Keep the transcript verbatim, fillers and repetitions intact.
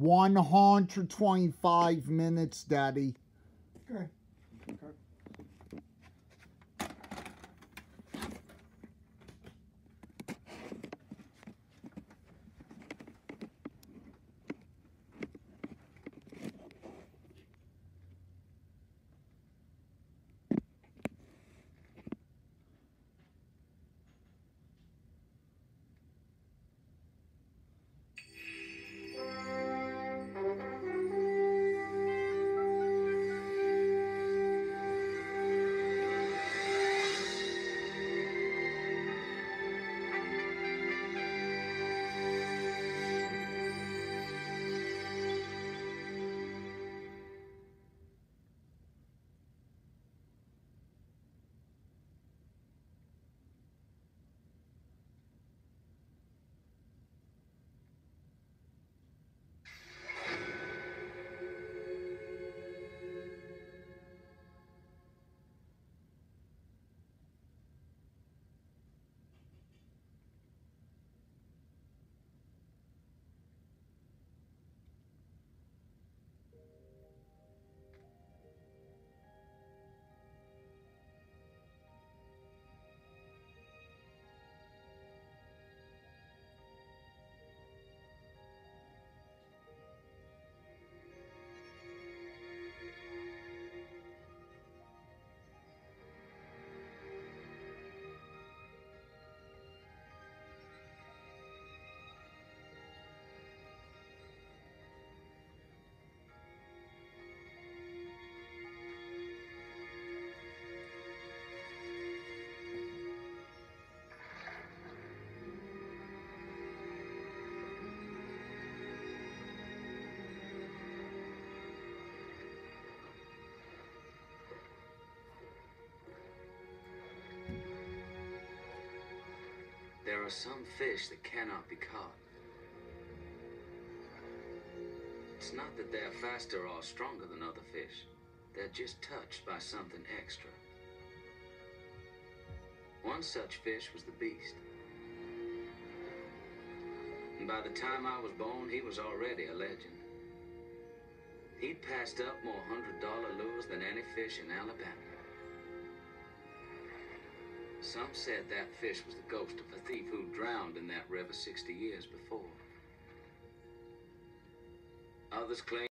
one hundred twenty-five minutes, Daddy. Okay. Okay. There are some fish that cannot be caught. It's not that they're faster or stronger than other fish. They're just touched by something extra. One such fish was the Beast. And by the time I was born, he was already a legend. He'd passed up more hundred dollar lures than any fish in Alabama. Some said that fish was the ghost of a thief who drowned in that river sixty years before. Others claimed